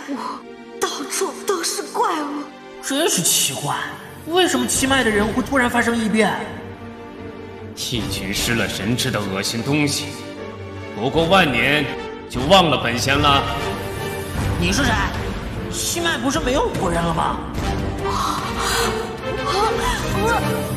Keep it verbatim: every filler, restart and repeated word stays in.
物，到处都是怪物。 真是奇怪，为什么七脉的人会突然发生异变？ 一群失了神智的恶心东西，不过万年就忘了本仙了。 你是谁？七脉不是没有古人了吗？ 我我。